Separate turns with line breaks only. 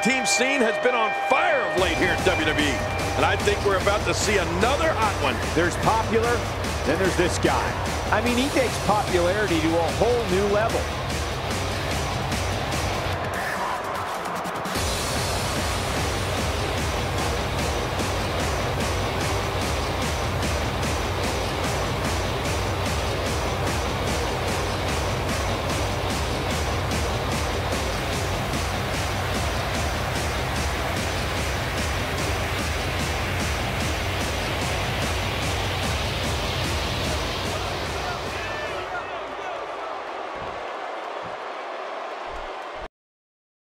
tag team scene has been on fire of late here in WWE. And I think we're about to see another hot one.
There's popular, then there's this guy. I mean, he takes popularity to a whole new level.